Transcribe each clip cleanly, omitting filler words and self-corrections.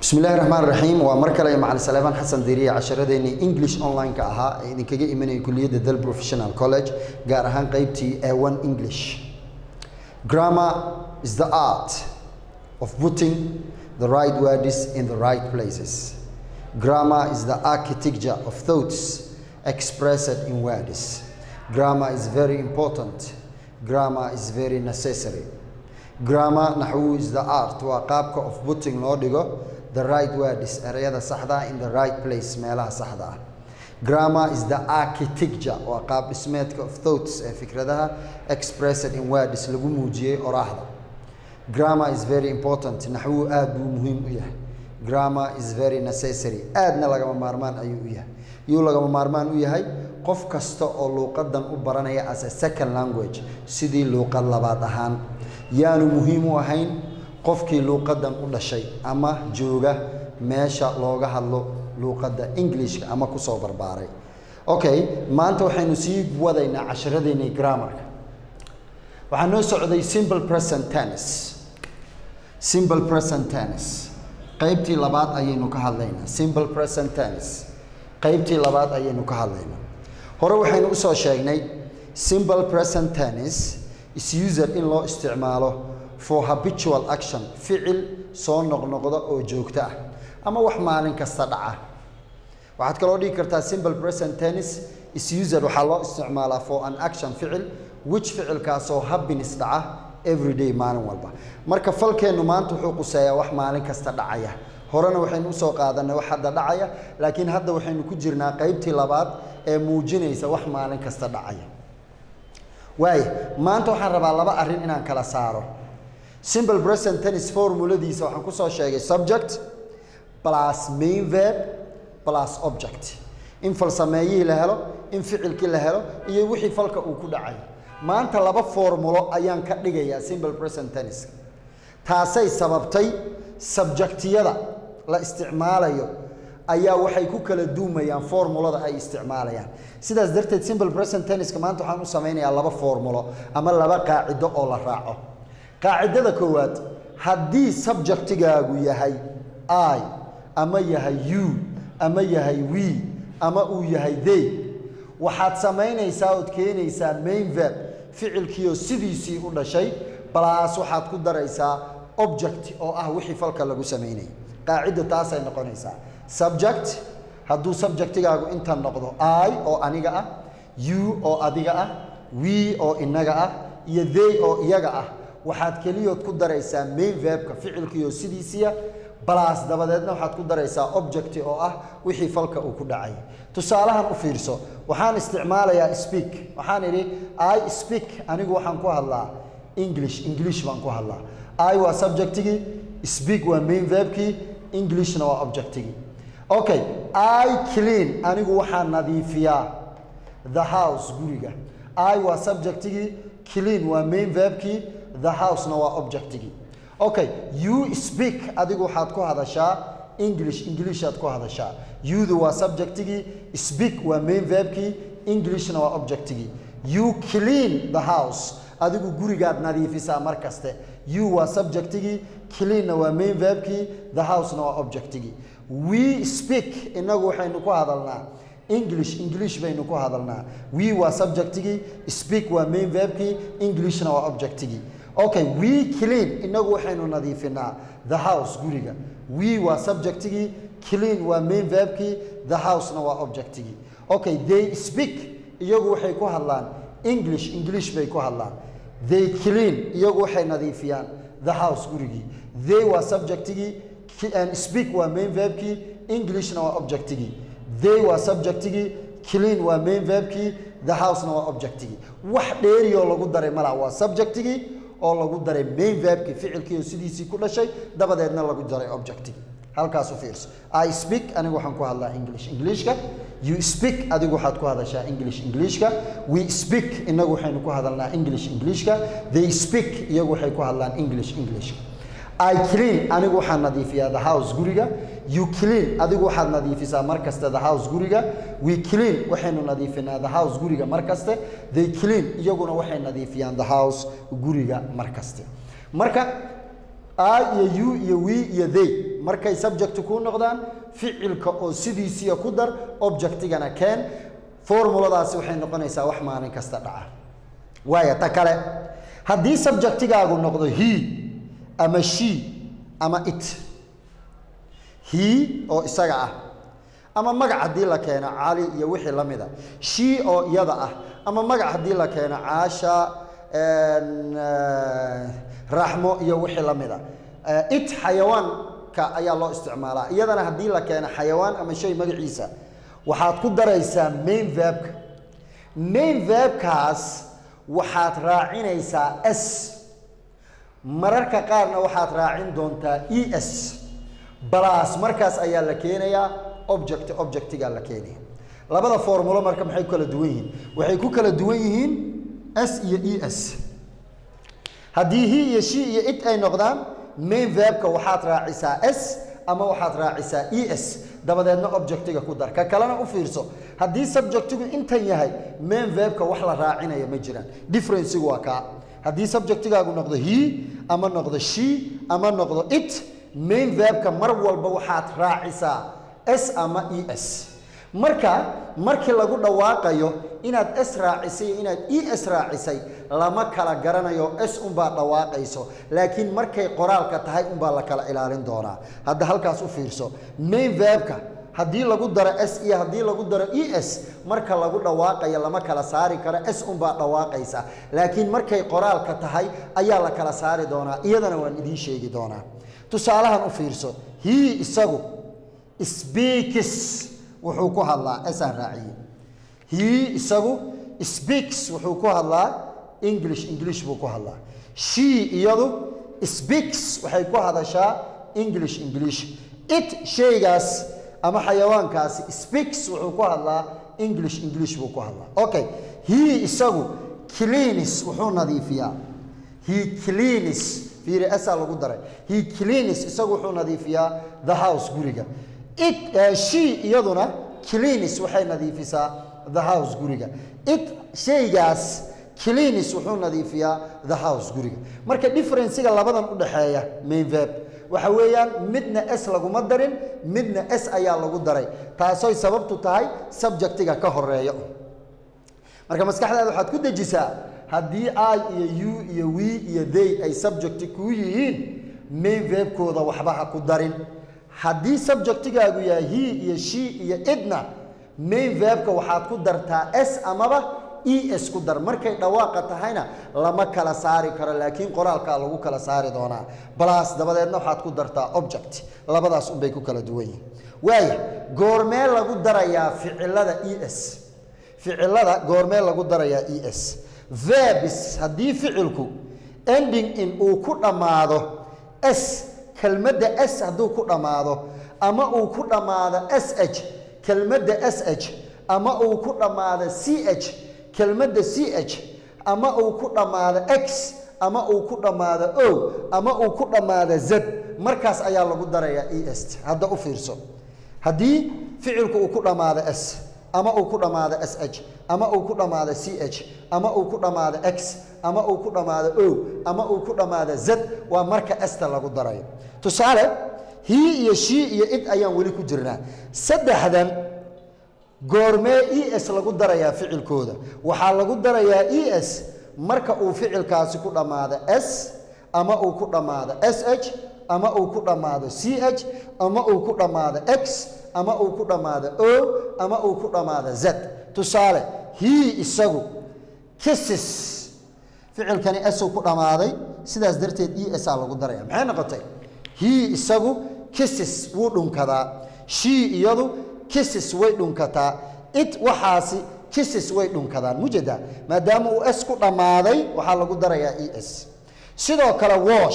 بسم الله الرحمن الرحيم ومركله مع سليمان حسن ديريه عشرتيني انجلش اونلاين ka ahaa idinkaga imanay kulliyada Dal Professional College gaar ahaan qaybtii A1 English. Grammar is the art of putting the right words in the right places. Grammar is the architecture of thoughts expressed in words. Grammar is very important. Grammar is very necessary. Grammar naxwu is the art waa qaabka of putting loo dhigo the right words erayada saxda in the right place meelaha saxda. Grammar is the architecture waa qaab dhismeedka of thoughts ee fikradaha expressed in words lagu muujiyay oraahda. Grammar is very important naxwu aad buu muhiim u yahay. Grammar is very necessary aadna lagama maarmaan ayuu u yahay. Yuu lagama maarmaan u yahay qof kasta oo luqadan u baranaya as a second language sidii luqad labaad ahaan yaanu muhiim u ahayn qofkii luqadan u dhashay ama jooga meesha looga hadlo luqadda Englishka ama ku soo barbaaray. Okay, maanta waxaynu sii wadaynaa casharadeenii grammarka. Waxaan noo socday simple present tense. Simple present tense. qaybtii labaad ayaynu ka hadlaynaa. Simple present tense. qaybtii labaad ayaynu ka hadlaynaa. Hore waxaynu u soo sheegnay simple present tense is used in loo isticmaalo for habitual action ficil soo noqnoqda oo joogta ah ama wax maalin kasta dhaca. waxaad kaloo dhigi kartaa simple present tense is used waxa loo isticmaalaa for an action ficil which ficilkaas oo happens dhaca every day maalin walba. marka falkeenu maanta wuxuu quseeyaa wax maalin kasta dhacaya. horena waxaynu u soo qaadanay wax hadda dhacaya laakiin hadda waxaynu ku jirnaa qaybtii labaad ee muujinaysa wax maalin kasta dhacaya. waay maanta waxaan rabaa laba arrin inaan kala saaro. Simple present tense formuladiisa waxaan ku soo sheegay subject plus main verb plus object. in fal sameeyay la helo in ficilkii la helo iyo wixii falka uu ku dhacay. maanta laba formulo ayaan ka dhigayaa simple present tense. taasay sababtay subjectiyada la isticmaalayo ayaa waxay ku kala duumayaan formulada ay isticmaalayaan. sidaas darteed simple present tense maanta waxaan u sameynayaa laba formulo ama laba qaacido oo la raaco. qaacidada koowaad haddii subjectigaagu yahay I ama yahay you ama yahay we ama uu yahay they waxaad sameynaysaa oo keenaysaa main verb ficilkiyo sidiisii u dhashay plus waxaad ku daraysaa object oo ah wixii falka lagu sameeyay. qaacido taas ay noqonaysaa subject hadduu subjectigaagu inta noqdo I oo aniga ah you oo adiga ah we oo inaga ah iyo they oo iyaga ah waxaad kaliyood ku daraysaa main verbka ficilkiyo sidiisiya plus dabadeedna waxaad ku daraysaa object oo ah wixii falka uu ku dhacay. tusaalahan u fiirso waxaan isticmaalayaa speak. waxaan idhi I speak anigu waxaan ku hadlaa English baan ku hadlaa. I waa subjectigi speak waa main verbki Englishna waa objectigi. Okay, I clean anigu waxaan nadiifiyaa the house guriga. I waa subjectigi clean waa main verbki the house na waa objectigi. Okay, you speak adigu waxaad ku hadashaa English aad ku hadashaa. You waa subjectigi speak waa main verbki Englishna waa objectigi. You clean the house adigu gurigaad nadiifisaa markaste. You waa subjectigi clean na waa main verbki the house na waa objectigi. We speak inagu waxaynu ku hadalnaa English baynu ku hadalnaa. We waa subjectigi speak waa main verbki Englishna waa objectigi. Okay, we clean inagu waxaynu nadiifinaa the house guriga. We waa subjectigi clean waa main verbki the house na waa objectigi. Okay, they speak iyagu waxay ku hadlaan English bay ku hadlaan. They clean iyagu waxay nadiifiyaan the house gurigi. They waa subjectigi and speak waa main verbki Englishna waa objectigi. They waa subjectigi clean waa main verbki the house na waa objectigi. wax dheeriyo lagu daray mala waa subjectigi oo lagu daray main verbki ficilkiyo sidiisii ku dhashay dabadeedna lagu daray objectigi. halkaas u fiirso. I speak anigu waxaan ku hadlaa Englishka. You speak adigu waxaad ku hadashaa Englishka. We speak inagu waxaynu ku hadalnaa Englishka. They speak iyagu waxay ku hadlaan Englishka. I clean anigu waxaan nadiifiyaa the house guriga. You clean adigu waxaad nadiifisaa markasta the house guriga. We clean waxaynu nadiifinaa the house guriga markaste. They clean iyaguna waxay nadiifiyaan the house guriga markaste. marka I iyo you iyo we iyo they markay subject ku noqdaan ficilka oo sidiisiya ku dar objectigana keen formuladaasi waxay noqonaysaa wax maalin kasta dhaca waaya ta kale haddii subjectigaagu noqdo he ama she ama it he oo isaga ah ama magac haddii la keeno cali iyo wixii la mida she oo iyada ah ama magac haddii la keeno caasha raxmo iyo wixii la mida it xayawaanka ayaa loo isticmaalaa iyadana haddii la keeno xayawaan ama shay magaciisa waxaad ku daraysaa main verbkaas waxaad raacinaysaa s mararka qaarna waxaad raacin doontaa es balaas markaas ayaa la keenayaa objectiga la keenaya labada formulo marka maxay kala duwan yihiin waxay ku kala duwan yihiin s iyo es haddii he iyo she iyo it ay noqdaan main verbka waxaad raacisaa s ama waxaad raacisaa es dabadeedna objectiga ku dar ka kalena u fiirso haddii subjectigu intan yahay main verbka wax la raacinaya ma jiraan differencegu waa kaa haddii subjectigaagu noqdo he ama noqdo she ama noqdo it main verbka mar walba waxaad raacisaa s ama es markii lagu dhawaaqayo inaad s raacisay inaad es raacisay lama kala garanayo s unbaa dhawaaqayso laakiin markay qoraalka tahay unbaa la kala ilaalin doonaa hadda halkaas u fiirso main verbka haddii lagu daro s iyo haddii lagu daro es marka lagu dhawaaqayo lama kala saari karo s unbaa dhawaaqaysa laakiin markay qoraalka tahay ayaa la kala saari doonaa iyadana waan idiin sheegi doonaa tusaalahan u fiirso he isagu speaks wuxuu ku hadlaa esaan raaciye he isagu speaks wuxuu ku hadlaa english buu ku hadlaa she iyadu speaks waxay ku hadashaa english it shaygaas ama xayawaankaasi speaks wuxuu ku hadlaa english buu ku hadlaa okay he isagu cleans wuxuu nadiifiyaa he cleans fiiri asa lagu daray he cleans isagu wuxuu nadiifiyaa the house guriga she iyaduna cleans waxay nadiifisaa the house guriga it shaygaas cleans wuxuu nadiifiyaa the house guriga marka differencega labadan u dhaxeeya main verb waxa weeyaan midna s laguma darin midna s ayaa lagu daray taasoo sababtu tahay subjectiga ka horeeyo marka maskaxdaada waxaad ku dejisaa haddii I iyo you iyo we iyo they ay subject ku yihiin main verbkooda waxba ha ku darin haddii subjectigaagu yahay he iyo she iyo idna main verbka waxaad ku dartaa s amaba es ku dar markay dhawaaqa tahayna lama kala saari karo laakiin qoraalkaa lagu kala saari doonaa balaas dabadeedna waxaad ku dartaa object labadaas unbay ku kala duwan yihiin waaya goormee lagu darayaa ficilada goormee lagu darayaa es verbs haddii ficilku ending in uu ku dhammaado s kelmadda s hadduu ku dhammaado ama uu ku dhammaado sh kelmadda sh ama uu ku dhammaado ch kelmadda ch ama uu ku dhammaado x ama uu ku dhammaado o ama uu ku dhammaado z markaas ayaa lagu darayaa est hadda u fiirso haddii ficilku uu ku dhammaado s ama uu ku dhammaado sh ama uu ku dhammaado ch ama uu ku dhammaado x ama uu ku dhammaado o ama uu ku dhammaado z waa marka esta lagu darayo tusaale he iyo she iyo it ayaan weli ku jirnaa saddexdan goormee es lagu darayaa ficilkooda waxaa lagu darayaa es marka uu ficilkaasi ku dhammaado s ama uu ku dhammaado sh ama uu ku dhammaado ch ama uu ku dhammaado x ama uu ku dhammaado o ama uu ku dhammaado z tusaale he isagu kisses ficilkani s uu ku dhammaaday sidaas darteed esa lagu daraya maxay noqotay he isagu kisses wuu dhunkadaa she iyadu kisses way dhunkataa it waxaasi kisses way dhunkadaan mujeda maadaama uu s ku dhammaaday waxaa lagu darayaa es sidoo kale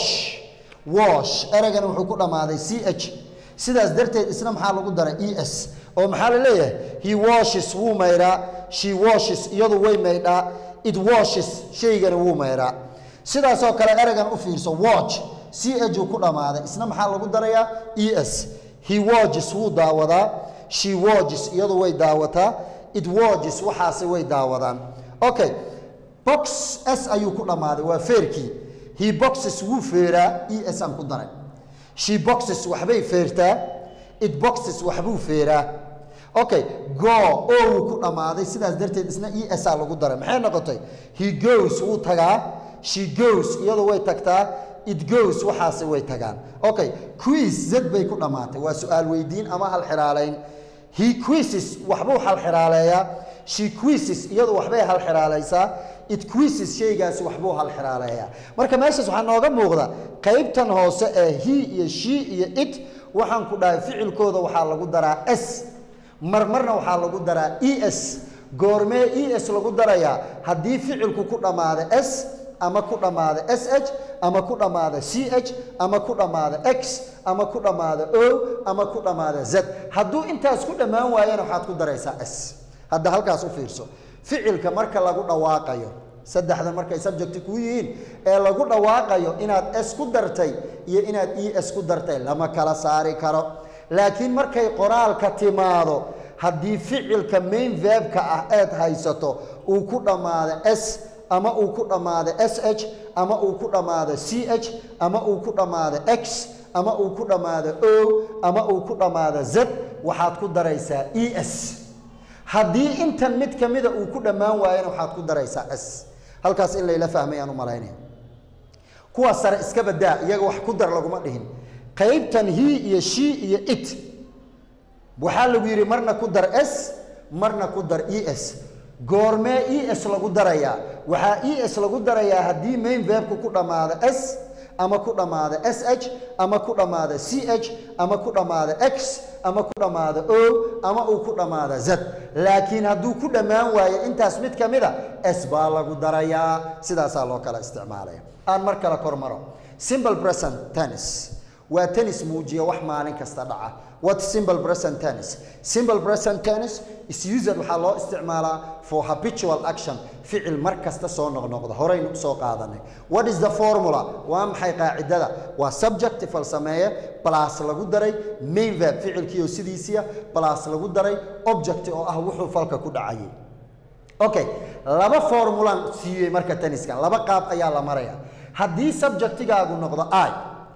wash eragan wuxuu ku dhammaaday ch sidaas darteed isna maxaa lagu daray es oo maxaa la leeyahay he washes wuu maydhaa she washes iyadu way maydhaa it washes shaygana wuu maydhaa sidaasoo kale eragan u fiirso watch ch uu ku dhammaaday isna maxaa lagu darayaa es he watches wuu daawadaa she watches iyadu way daawataa it watches waxaasi way daawadaan okay box s ayuu ku dhammaaday waa feerkii he boxes wuu feeraa es aan ku daray she boxes waxbay feertaa, it boxes waxbuu feeraa. Okay, go oo ku dhamaaday sidaas darteed isna es lagu daray maxay noqotay he goes wuu tagaa, she goes iyadoo way tagtaa, it goes waxaas way tagaan. Okay, quiz zad bay ku dhamaatay waa su'aal weydiin ama hal xiraaleyn. He quizzes waxbuu hal xiraaleeyaa, she quizzes iyadoo waxbay hal xiraaleysaa, it quizzes shaygaasi waxbuu hal xiraaleeyaa. Marka meeshaas waxaa nooga muuqda qaybtan hoose ee he iyo she iyo it waxaan ku dhahay ficilkooda waxaa lagu daraa s, marmarna waxaa lagu daraa es. goormee es lagu darayaa haddii ficilku ku dhamaado s ama ku dhamaado sh ama ku dhamaado ch ama ku dhamaado x ama ku dhamaado o ama ku dhamaado z. hadduu intaas ku dhammaan waayana waxaad ku daraysaa s. hadda halkaas u fiirso ficilka marka lagu dhawaaqayo saddexda markay subject ku yihiin ee lagu dhawaaqayo inaad s ku dartay iyo inaad es ku dartay lama kala saari karo. laakiin markay qoraalka timaado haddii ficilka main verbka ah aad haysato uu ku dhamaado s ama uu ku dhamaado sh ama uu ku dhamaado ch ama uu ku dhamaado x ama uu ku dhamaado o ama uu ku dhamaado z waxaad ku daraysaa es. haddii intan mid kamida uu ku dhammaan waayana waxaad ku daraysaa s. halkaas in layla fahmayaan u malaynaya. kuwa sare iska badaa iyaga wax ku dar laguma dhihin. qaybtan he iyo she iyo it waxaa lagu yidhi marna ku dar s marna ku dar es. goormee es lagu darayaa waxaa es lagu darayaa haddii main verbku ku dhamaado s ama ku dhamaado sh ama ku dhamaado ch ama ku dhamaado x ama ku dhamaado o ama uu ku dhamaado z. laakiin hadduu ku dhammaan waayo intaas mid kamida s baa lagu darayaa. sidaasaa loo kala isticmaalaya. aan mar kale kor maro. simple present tense waa tennis muujiya wax maalin kasta dhaca. what simple present tense? simple present tense is used waxaa loo isticmaalaa for habitual action ficil mar kasta soo noqnoqda horeynu soo qaadanay. what is the formula? waa maxay qaacidada? waa subject falsameeye plus lagu daray main verb ficilkiioo sidiisiya plus lagu daray object oo ah wuxuu falka ku dhacayay. okay, laba formulan siiyey marka tenniskan laba qaab ayaa la maraya. haddii subjectigaagu noqdo I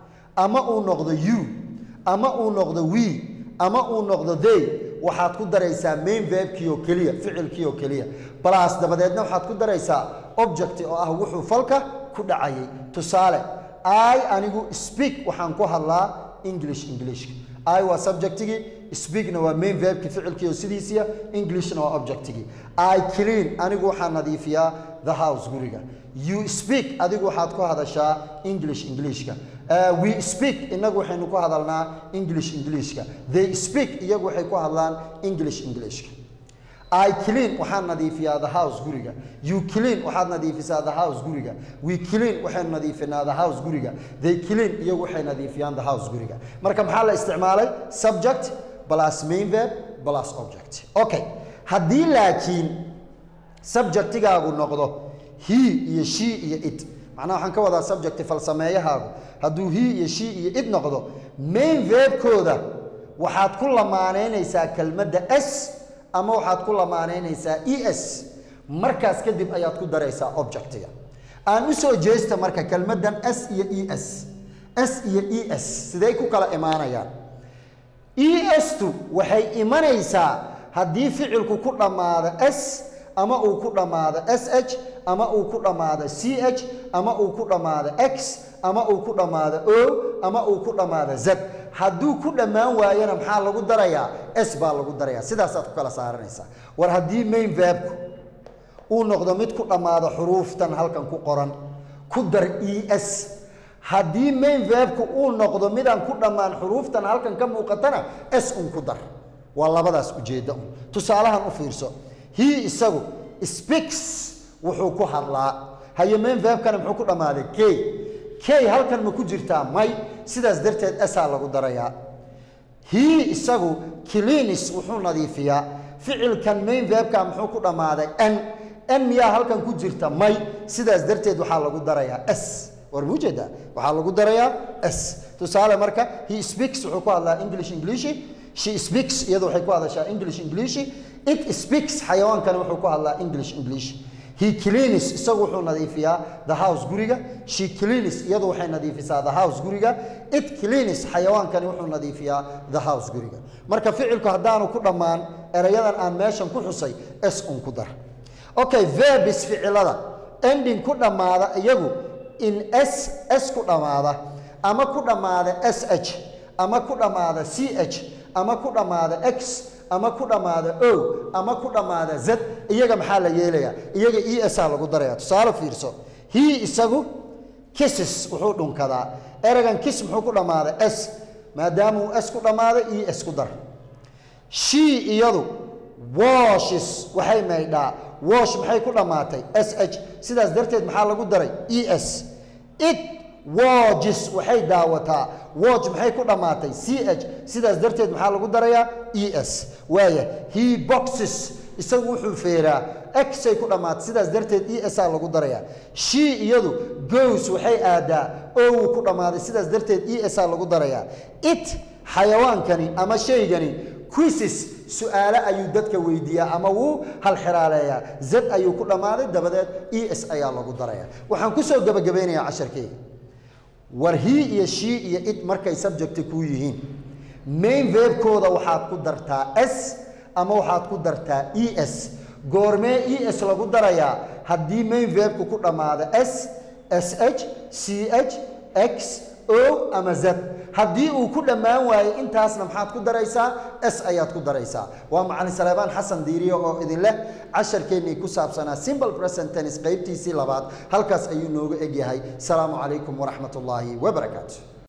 ama uu noqdo you ama uu noqdo we ama uu noqdo they waxaad ku daraysaa main verbkii oo keliya ficilkii oo keliya plus dabadeedna waxaad ku daraysaa object oo ah wuxuu falka ku dhacayay. tusaale I anigu speak waxaan ku hadlaa English. I waa subjectigii, speakna waa main verbkii ficilkii oo sidiisiya, Englishna waa objectigii. I clean anigu waxaan nadiifiyaa the house guriga. you speak adigu waxaad ku hadashaa Englishka. we speak inagu waxaynu ku hadalnaa Englishka. they speak iyagu waxay ku hadlaan Englishka. I clean waxaan nadiifiyaa the house guriga. you clean waxaad nadiifisaa the house guriga. we clean waxaynu nadiifinaa the house guriga. they clean iyagu waxay nadiifiyaan the house guriga. marka maxaa la isticmaalay subject plus main verb plus object. okay, haddii laakiin subjectigaagu noqdo he iyo she iyo it macnaha waxaan ka wadaa subject falsameeyahaagu hadduu he iyo she iyo it noqdo main verbkooda waxaad ku lamaaneynaysaa kelmadda s ama waxaad ku lamaaneynaysaa es. markaas kadib ayaad ku daraysaa objectiga. aan u soo jeesta marka kelmaddan s iyo s iyo es sidee ku kala imaanayaan? tu waxay imanaysaa haddii ficilku ku dhammaado s ama uu ku dhammaado sh ama uu ku dhammaado ch ama uu ku dhammaado x ama uu ku dhammaado o ama uu ku dhammaado z. hadduu ku dhammaan waayana maxaa lagu darayaa? s baa lagu darayaa. sidaasaad ku kala saaranaysaa. war haddii main verbku uu noqdo mid ku dhammaado xuruuftan halkan ku qoran ku dar es. haddii main verbku uu noqdo midaan ku dhammaan xuruuftan halkan ka muuqatana s un ku dar. waa labadaas ujeedda un. tusaalahan u fiirso. he isagu speaks wuxuu ku hadlaa. haye main verbkana muxuu ku dhammaaday k halkan ma ku jirtaa? may. sidaas darteed s lagu darayaa. he isagu cleans wuxuu nadiifiyaa. ficilkan main verbka muxuu ku dhammaaday n miyaa halkan ku jirta? may. sidaas darteed waxaa lagu darayaa s. war ma ujeedaa? waxaa lagu darayaa s. tusaale marka he speaks wuxuu ku hadlaa English. she speaks iyadu waxay ku hadashaa English. it speaks xayawaankana wuxuu ku hadlaa English. he cleans isagu wuxuu nadiifiyaa the house guriga. She cleans iyadu waxay nadiifisaa the house guriga. It cleans xayawaankani wuxuu nadiifiyaa the house guriga. marka ficilku haddaanu ku dhammaan erayadan aan meeshan ku xusay s un ku dar. okay, verbs ficilada ending ku dhammaada iyagu in s ku dhammaada ama ku dhammaada sh ama ku dhammaada ch ama ku dhammaada x ama ku dhammaada o ama ku dhammaada z iyaga maxaa la yeelayaa iyaga es lagu daraya. tusaale fiirso, he isagu kisses wuxuu dhunkadaa. eragan kiss muxuu ku dhammaaday s, maadaama uu s ku dhammaaday es ku dar. she iyadu washes waxay maydhaa. wash maxay ku dhammaatay sh, sidaas darteed maxaa lagu daray es. it watches waxay daawataa. watch maxay ku dhammaatay ch, sidaas darteed maxaa lagu darayaa es. waaya, he boxes isagu wuxuu feeraa. x ay ku dhammaatay sidaas darteed es lagu darayaa. she iyadu goes waxay aadaa. o ku dhammaaday sidaas darteed es lagu darayaa. it xayawaankani ama shaygani quizzes su'aale ayuu dadka weydiiyaa ama wuu halxiraaleeyaa. z ayuu ku dhammaaday dabadeed es ayaa lagu darayaa. waxaan ku soo gabagabeynayaa casharkeyga. war he iyo she iyo it markay subjecti ku yihiin main verbkooda waxaad ku dartaa s ama waxaad ku dartaa es. goormee es lagu darayaa haddii main verbku ku dhammaado s, sh, ch, x, o ama z. haddii uu ku dhammaan waayo intaasna maxaad ku daraysaa s ayaad ku daraysaa. waa macalin Saleebaan Xasan Diiriye oo idin leh casharkeennii ku saabsanaa simple present tense qaybtiisii labaad halkaas ayuu nooga egyahay. asalaamu calaykum waraxmatullaahi wabarakaatu.